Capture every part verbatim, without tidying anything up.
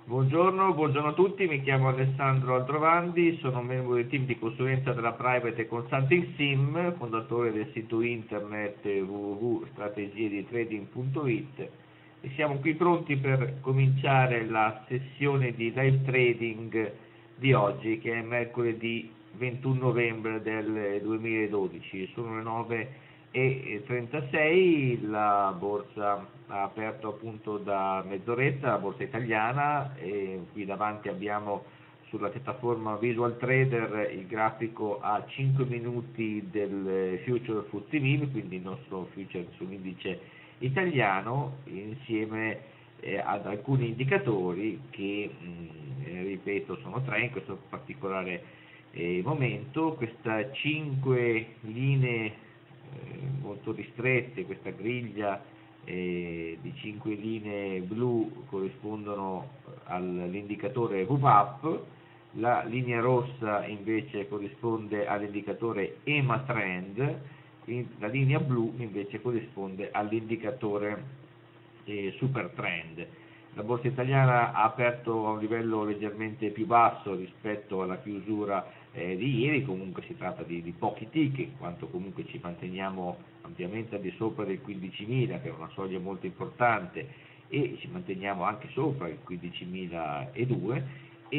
Buongiorno, buongiorno a tutti, mi chiamo Alessandro Aldrovandi, sono membro del team di consulenza della Private e Consulting Sim, fondatore del sito internet w w w punto strategieditrading punto it e siamo qui pronti per cominciare la sessione di live trading di oggi, che è mercoledì ventuno novembre del duemiladodici. Sono le nove e trentasei, la borsa ha aperto appunto da mezz'oretta, la borsa italiana, e qui davanti abbiamo sulla piattaforma Visual Trader il grafico a cinque minuti del Future F T S E Mib, quindi il nostro future sull'indice italiano, insieme eh, ad alcuni indicatori che, mh, ripeto, sono tre in questo particolare eh, momento. Queste cinque linee eh, molto ristrette, questa griglia eh, di cinque linee blu corrispondono all'indicatore V WAP, la linea rossa invece corrisponde all'indicatore E M A Trend, la linea blu invece corrisponde all'indicatore eh, Super Trend. La borsa italiana ha aperto a un livello leggermente più basso rispetto alla chiusura eh, di ieri, comunque si tratta di, di pochi tick, in quanto comunque ci manteniamo ampiamente al di sopra del quindicimila, che è una soglia molto importante, e ci manteniamo anche sopra il quindicimiladue, e,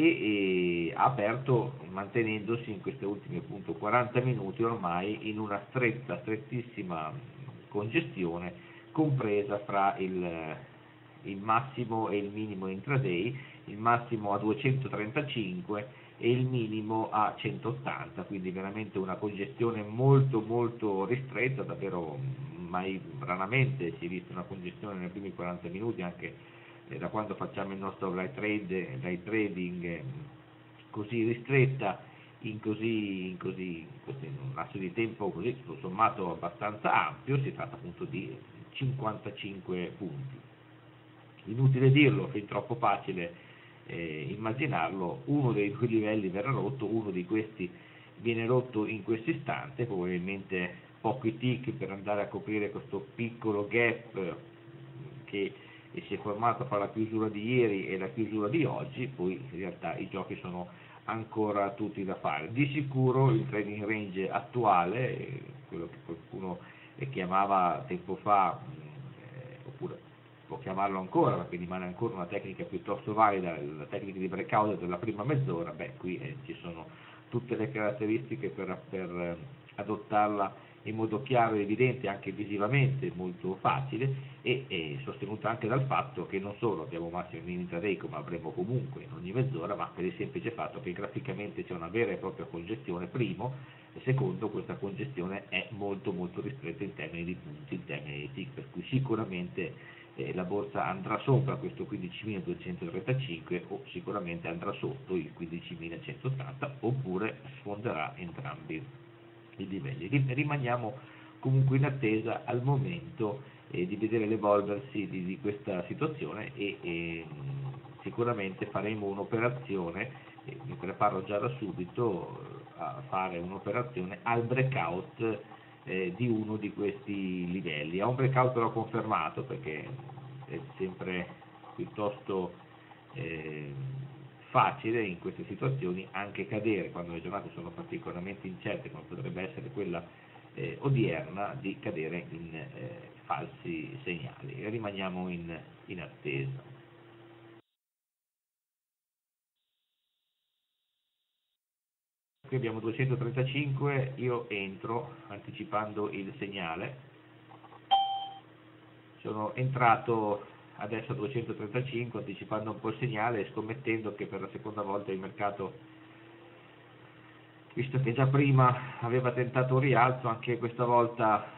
e ha aperto mantenendosi in queste ultime appunto quaranta minuti ormai in una stretta, strettissima congestione compresa fra il il massimo e il minimo intraday, il massimo a duecentotrentacinque e il minimo a centottanta, quindi veramente una congestione molto molto ristretta, davvero mai raramente si è vista una congestione nei primi quaranta minuti, anche eh, da quando facciamo il nostro live trade, live trading eh, così ristretta, in così, in così in un lasso di tempo così tutto sommato abbastanza ampio. Si tratta appunto di cinquantacinque punti. Inutile dirlo, fin troppo facile eh, immaginarlo, uno dei due livelli verrà rotto, uno di questi viene rotto in questo istante, probabilmente pochi tick per andare a coprire questo piccolo gap eh, che si è formato fra la chiusura di ieri e la chiusura di oggi. Poi in realtà i giochi sono ancora tutti da fare. Di sicuro il trading range attuale, eh, quello che qualcuno chiamava tempo fa, eh, oppure può chiamarlo ancora perché rimane ancora una tecnica piuttosto valida, la tecnica di breakout della prima mezz'ora, beh qui eh, ci sono tutte le caratteristiche per, per eh, adottarla in modo chiaro e evidente, anche visivamente molto facile, e, e sostenuta anche dal fatto che non solo abbiamo massimo in intraday come avremo comunque in ogni mezz'ora, ma per il semplice fatto che graficamente c'è una vera e propria congestione, primo, e secondo, questa congestione è molto molto ristretta in termini di punti, in termini di tick, per cui sicuramente Eh, la borsa andrà sopra questo quindicimiladuecentotrentacinque o sicuramente andrà sotto il quindicimilacentoottanta, oppure sfonderà entrambi i livelli. Rimaniamo comunque in attesa al momento eh, di vedere l'evolversi di, di questa situazione, e, e sicuramente faremo un'operazione, eh, mi preparo già da subito a fare un'operazione al breakout Eh, di uno di questi livelli. A un breakout l'ho confermato perché è sempre piuttosto eh, facile in queste situazioni anche cadere, quando le giornate sono particolarmente incerte come potrebbe essere quella eh, odierna, di cadere in eh, falsi segnali, e rimaniamo in, in attesa. Qui abbiamo duecentotrentacinque, io entro anticipando il segnale, sono entrato adesso a duecentotrentacinque anticipando un po' il segnale e scommettendo che per la seconda volta il mercato, visto che già prima aveva tentato un rialzo, anche questa volta,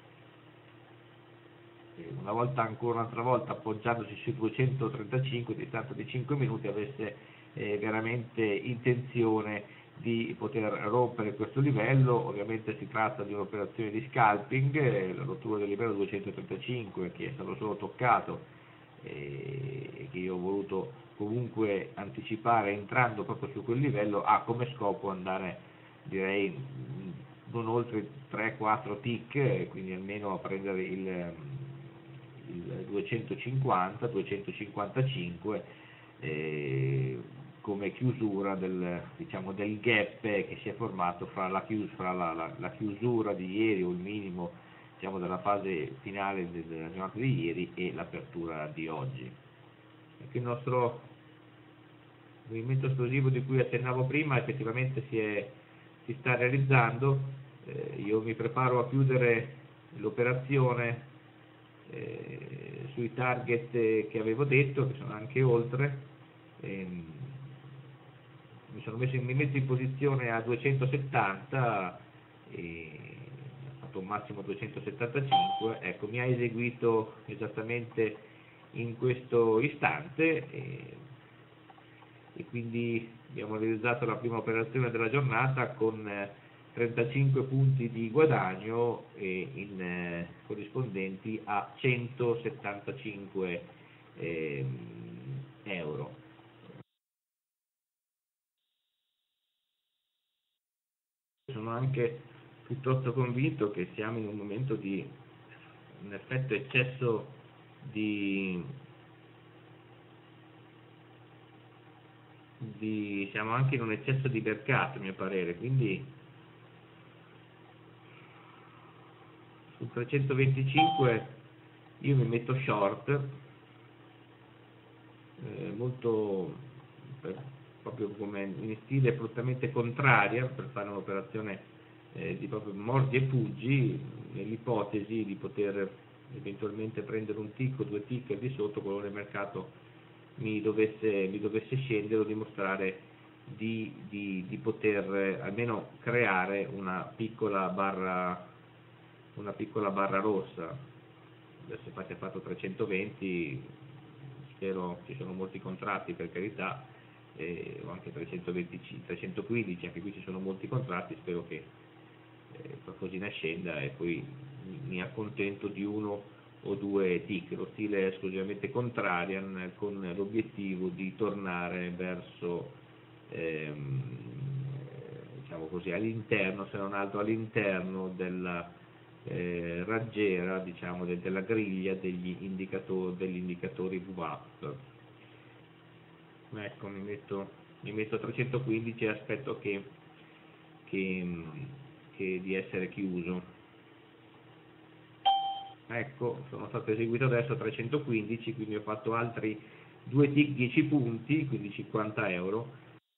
una volta ancora un'altra volta appoggiandosi sui duecentotrentacinque, di distanza di cinque minuti, avesse eh, veramente intenzione di poter rompere questo livello. Ovviamente si tratta di un'operazione di scalping, eh, la rottura del livello duecentotrentacinque che è stato solo toccato e eh, che io ho voluto comunque anticipare entrando proprio su quel livello, ha come scopo andare, direi, non oltre tre quattro tick, quindi almeno a prendere il, il duecentocinquanta duecentocinquantacinque, eh, come chiusura del, diciamo, del gap che si è formato fra la, chius fra la, la, la chiusura di ieri, o il minimo, diciamo, della fase finale della giornata di ieri, e l'apertura di oggi. Perché il nostro movimento esplosivo di cui accennavo prima effettivamente si, è, si sta realizzando. Eh, io mi preparo a chiudere l'operazione eh, sui target che avevo detto, che sono anche oltre. Ehm, mi sono messo in, mi metto in posizione a duecentosettanta, e ho fatto un massimo duecentosettantacinque. Ecco, mi ha eseguito esattamente in questo istante, e, e quindi abbiamo realizzato la prima operazione della giornata con trentacinque punti di guadagno, e in, eh, corrispondenti a centosettantacinque eh, euro. Sono anche piuttosto convinto che siamo in un momento di un effetto eccesso di, di siamo anche in un eccesso di mercato, a mio parere, quindi sul trecentoventicinque io mi metto short, eh, molto per, proprio come in stile assolutamente contraria, per fare un'operazione eh, di proprio mordi e fuggi, nell'ipotesi di poter eventualmente prendere un tick o due tick di sotto qualora il mercato mi dovesse, mi dovesse scendere, o dimostrare di, di, di poter eh, almeno creare una piccola barra una piccola barra rossa. Adesso infatti ha fatto trecentoventi, spero, ci sono molti contratti, per carità, eh, o anche trecentoventicinque, trecentoquindici, anche qui ci sono molti contratti, spero che eh, qualcosina scenda e poi mi accontento di uno o due tick. Lo stile è esclusivamente contrarian, con l'obiettivo di tornare verso ehm, diciamo così, all'interno, se non altro all'interno della eh, raggiera, diciamo, de, della griglia degli, indicator, degli indicatori V WAP. Ecco, mi metto, mi metto a trecentoquindici e aspetto che, che, che di essere chiuso. Ecco, sono stato eseguito adesso a trecentoquindici, quindi ho fatto altri due tick dieci punti, quindi cinquanta euro.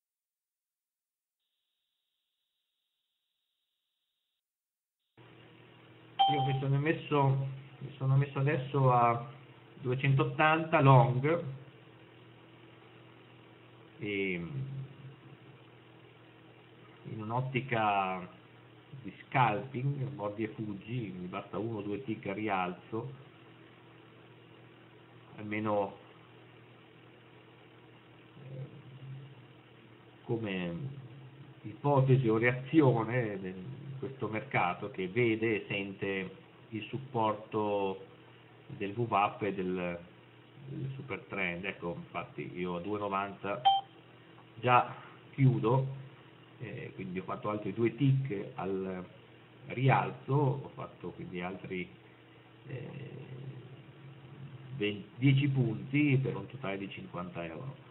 Io mi sono messo, mi sono messo adesso a duecentottanta long, e in un'ottica di scalping, mordi e fuggi, mi basta uno o due tick a rialzo, almeno eh, come ipotesi o reazione di questo mercato che vede e sente il supporto del V WAP e del, del super trend. Ecco, infatti io a due virgola novanta già chiudo, eh, quindi ho fatto altri due tick al rialzo, ho fatto quindi altri eh, venti, dieci punti per un totale di cinquanta euro.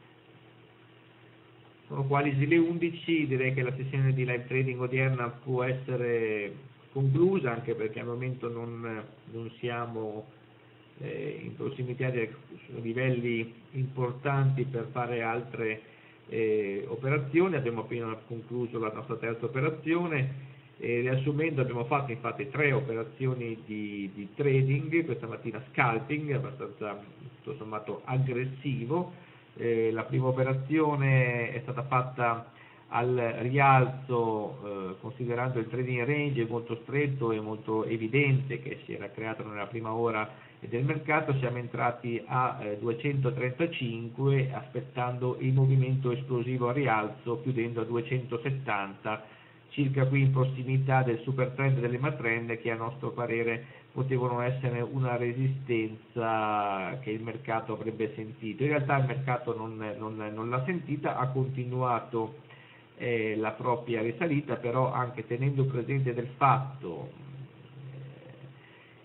Sono quasi le undici, direi che la sessione di live trading odierna può essere conclusa, anche perché al momento non, non siamo eh, in prossimità di livelli importanti per fare altre eh, operazioni. Abbiamo appena concluso la nostra terza operazione. E riassumendo, abbiamo fatto infatti tre operazioni di, di trading, questa mattina scalping, abbastanza tutto sommato aggressivo. Eh, la prima operazione è stata fatta al rialzo, eh, considerando il trading range molto stretto e molto evidente che si era creato nella prima ora del mercato. Siamo entrati a eh, duecentotrentacinque, aspettando il movimento esplosivo a rialzo, chiudendo a duecentosettanta, circa qui in prossimità del super trend e dell'E M A trend, che a nostro parere potevano essere una resistenza che il mercato avrebbe sentito. In realtà il mercato non, non, non l'ha sentita, ha continuato eh, la propria risalita, però anche tenendo presente del fatto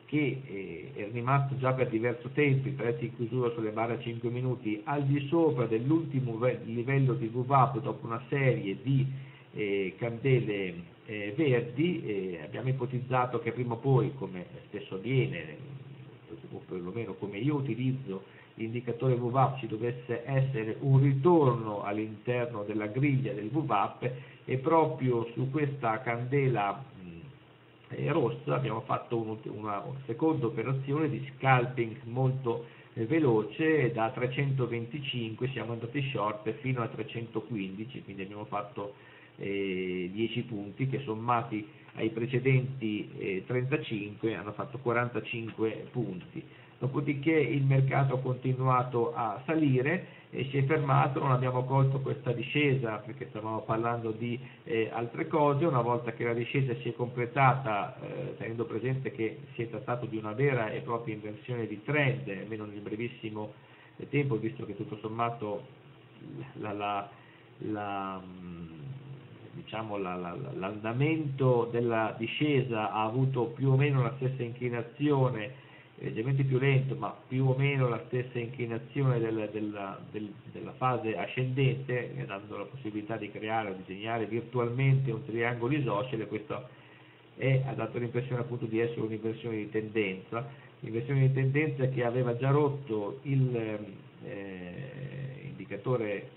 che eh, è rimasto già per diverso tempo, i prezzi in chiusura sulle barre a cinque minuti, al di sopra dell'ultimo livello di V WAP dopo una serie di eh, candele eh, verdi. Eh, abbiamo ipotizzato che prima o poi, come spesso avviene, o perlomeno come io utilizzo l'indicatore V WAP, ci dovesse essere un ritorno all'interno della griglia del V WAP, e proprio su questa candela Eh, rossa abbiamo fatto un, una seconda operazione di scalping molto eh, veloce. Da trecentoventicinque siamo andati short fino a trecentoquindici, quindi abbiamo fatto eh, dieci punti che, sommati ai precedenti eh, trentacinque, hanno fatto quarantacinque punti. Dopodiché il mercato ha continuato a salire e si è fermato, non abbiamo colto questa discesa perché stavamo parlando di eh, altre cose. Una volta che la discesa si è completata, eh, tenendo presente che si è trattato di una vera e propria inversione di trend, almeno nel brevissimo tempo, visto che tutto sommato la, la, la, diciamo, la, la, l'andamento della discesa ha avuto più o meno la stessa inclinazione, leggermente più lento, ma più o meno la stessa inclinazione del, della, del, della fase ascendente, dando la possibilità di creare o disegnare virtualmente un triangolo isoscele. Questo è, ha dato l'impressione appunto di essere un'inversione di tendenza, inversione di tendenza che aveva già rotto il eh, indicatore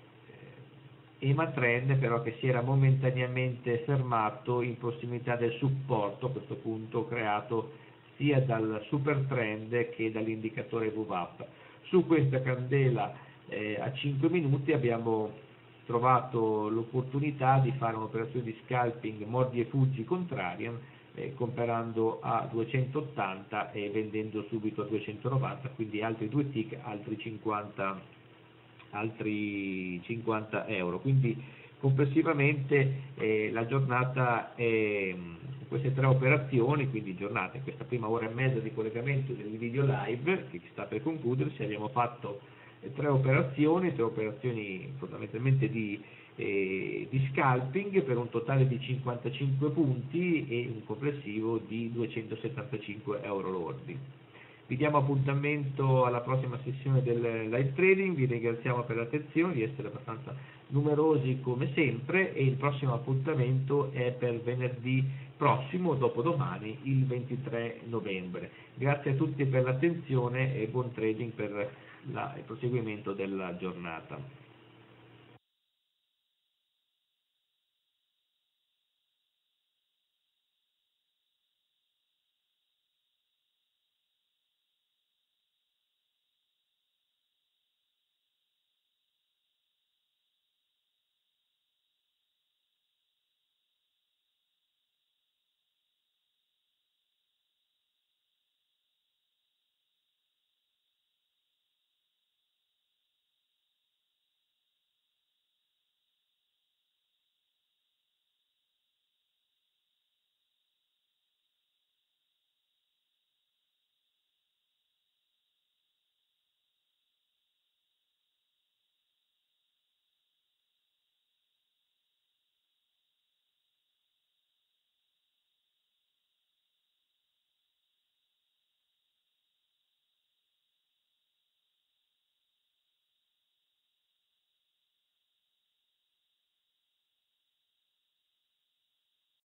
E M A trend, però che si era momentaneamente fermato in prossimità del supporto, a questo punto creato sia dal super trend che dall'indicatore V WAP. Su questa candela eh, a cinque minuti abbiamo trovato l'opportunità di fare un'operazione di scalping mordi e fuggi contrarian, eh, comprando a duecentottanta e vendendo subito a duecentonovanta, quindi altri due tick, altri cinquanta, altri cinquanta euro. Quindi complessivamente eh, la giornata è, queste tre operazioni, quindi giornata, in questa prima ora e mezza di collegamento del video live che sta per concludersi, abbiamo fatto eh, tre operazioni, tre operazioni fondamentalmente di, eh, di scalping, per un totale di cinquantacinque punti e un complessivo di duecentosettantacinque euro lordi. Vi diamo appuntamento alla prossima sessione del live trading, vi ringraziamo per l'attenzione, di essere abbastanza numerosi come sempre, e il prossimo appuntamento è per venerdì prossimo, dopodomani, il ventitré novembre. Grazie a tutti per l'attenzione e buon trading per la, il proseguimento della giornata.